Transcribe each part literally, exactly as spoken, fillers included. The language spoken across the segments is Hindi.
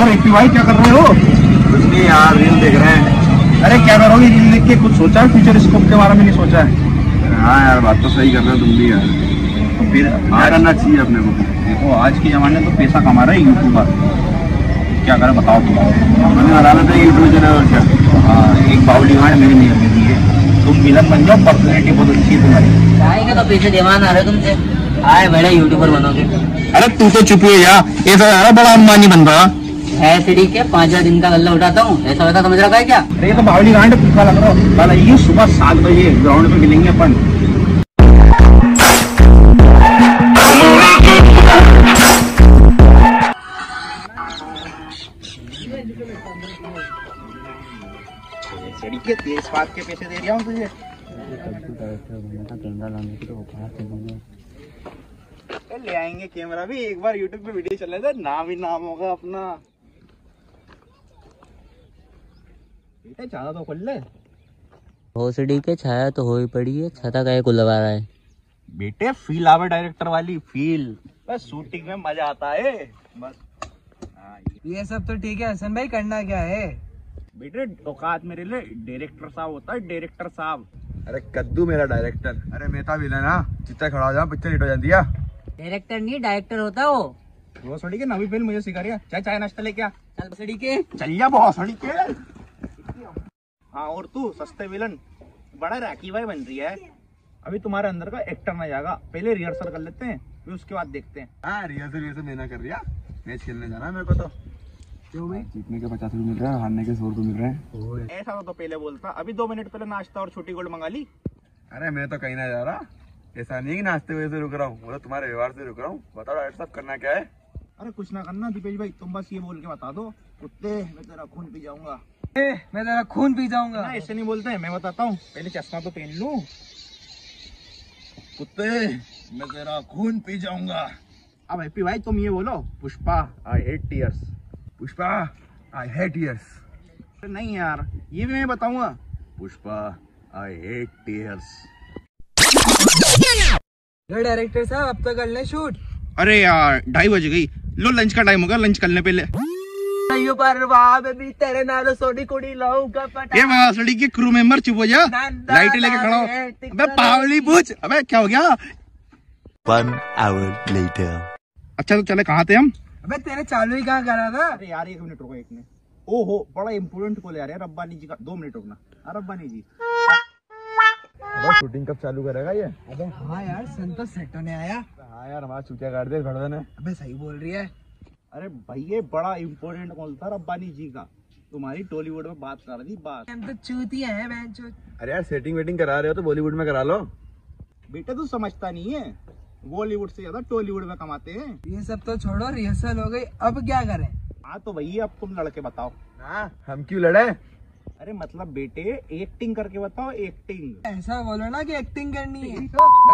और एपी भाई क्या कर रहे हो? कुछ नहीं यार, रील देख रहे हैं। अरे क्या करोगे रील देख के? कुछ सोचा है फ्यूचर स्कोप के बारे में? नहीं सोचा है? हाँ यार, बात तो सही कर रहे हो तुम भी यार। तो फिर क्या करना चाहिए अपने को? देखो आज के जमाने में तो पैसा कमा रहे हैं यूट्यूबर, क्या करें बताओ तुम? मैंने बनाना था यूट्यूब चैनल और क्या। हाँ, एक बाउली गांड मेरे नियम में दी है, तुम विलन बन जाओ, पर्सनैलिटी बहुत अच्छी है तुम्हारी। आएंगे तो पैसे देवान आ रहे तुमसे, आए बड़े यूट्यूबर बनोगे। अरे तू तो चुप हो जा, ऐसा यार बड़ा अंबानी बन रहा है सीढ़ी के पाँच हजार दिन का गल्ला उठाता हूँ, ऐसा वैसा समझ रखा है क्या? अरे ये तो बावली गांड भूखा लग रहा हो। कल ये सुबह सात बजे ग्राउंड पे मिलेंगे अपन। तेज बात के पैसे दे रहा हूँ तुझे। ले आएंगे कैमरा भी, एक बार यूट्यूब पे वीडियो चले तो नाम ही नाम होगा अपना। बेटा ज्यादा तो खोल ले। भोसड़ी के छाया तो हो ही पड़ी है, छता काहे को लगा रहा है? बेटे फील आवे डायरेक्टर वाली फील, बस शूटिंग में मजा आता है बस। हाँ, ये सब तो ठीक है हसन भाई, करना क्या है? बेटे औकात मेरे लिए डायरेक्टर साहब होता है, डायरेक्टर साहब। अरे कद्दू मेरा डायरेक्टर। अरे मैं था विलन ना, जितना खड़ा हो जाओ पिक्चर हिट हो जाती है। डायरेक्टर नहीं डायरेक्टर होता वो। बहुत सड़ी के नवी फिल्म मुझे सिखा रही है। चाय चाय नाश्ता लेके आ। चल बसड़ी के चल जा बहुत सड़ी के। हाँ और तू सस्ते विलन बड़ा राकी भाई बन रही है। अभी तुम्हारे अंदर का एक्टर ना जाएगा, पहले रिहर्सल कर लेते हैं फिर उसके बाद देखते हैं। हाँ रिहर्सल रिहर्सल मैं ना कर रही है, मैच खेलने जाना है मेरे को। तो क्यों भाई? जीतने के पचास रुपए मिल रहे हैं, हारने के सौ रुपए मिल रहे हैं। ऐसा तो, तो पहले बोलता, अभी दो मिनट पहले नाश्ता और छोटी गोल्ड मंगा ली। अरे मैं तो कहीं ना जा रहा, ऐसा नहीं कि नाश्ते वजह से रुक रहा हूँ, बोलो तुम्हारे व्यवहार से रुक रहा हूँ। बताओ डायरेक्टर साहब करना क्या है? अरे कुछ ना करना दीपेश भाई, तुम बस ये बोल के बता दो, कुत्ते मैं तेरा खून पी जाऊंगा। ए, मैं तेरा खून पी जाऊंगा। ना ऐसे नहीं बोलते हैं, मैं बताता हूँ, पहले चश्मा तो पहन लूं। कुत्ते मैं तेरा खून पी जाऊंगा। अब हैप्पी भाई तुम ये बोलो, Pushpa I hate tears. Pushpa I hate tears. नहीं यार, ये भी मैं बताऊंगा, Pushpa I hate tears. Director साहब अब तो कर ले शूट। अरे यार ढाई बज गई, लो लंच का टाइम होगा, लंच करने पहले। तेरे नाल सोडी कुड़ी लाऊंगा पटा। ये बासड़ी के क्रू मेंबर चुप हो जा, लाइट लेके खड़ा हो। अबे पावली पूछ, अबे क्या हो गया? One hour later. अच्छा तो चले, कहाँ थे हम? अबे तेरे चालू ही कहाँ करा था? अरे यार एक मिनट रुको, एक मिनट। ओहो बड़ा इम्पोर्टेंट कॉल यार, रब्बानी जी का, दो मिनट रुकना। रब्बानी जी शूटिंग कब चालू करेगा ये? अबे हाँ यार, सन तो सेट होने आया। हाँ यार हमारा चूतिया काट दे खड़ा ने। अबे सही बोल रही है। अरे भाई ये बड़ा इम्पोर्टेंट कॉल था रब्बानी जी का, तुम्हारी टॉलीवुड में बात कर दी बात। हम तो चूतिया हैं बहनचोद। अरे यार सेटिंग वेटिंग करा रहे हो तो बॉलीवुड में करा लो। बेटे तू समझता नहीं है, बॉलीवुड से ज्यादा टॉलीवुड में कमाते हैं। ये सब तो छोड़ो, रिहर्सल हो गई, अब क्या करें? हाँ तो भैया अब तुम लड़के बताओ। हाँ हम क्यों लड़े? अरे मतलब बेटे एक्टिंग करके बताओ, एक्टिंग। ऐसा बोलो ना कि एक्टिंग करनी है।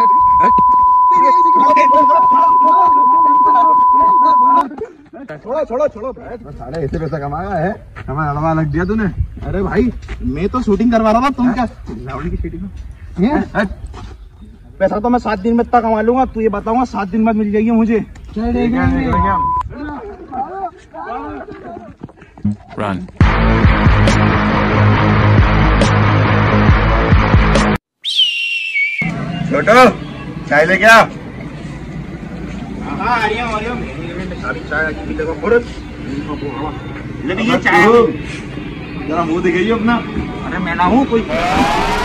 छोड़ो छोड़ो छोड़ो, साढ़े ऐसे पैसा कमाया है, हमारा लड़वा लग दिया तूने। अरे भाई मैं तो शूटिंग करवा रहा था, तुम क्या लावड़ी की शूटिंग? पैसा तो मैं सात दिन में इतना कमा लूंगा, तू ये बताऊंगा सात दिन बाद मिल जाएगी मुझे। Run. छोटो चाय ले क्या? हाँ आ रही हूँ, आ रही हूँ। सारी चाय पी लेगा फुर्त। ले लीजिए चाय। जरा मुंह दिखाइए अपना। अरे मैं ना हूँ कोई।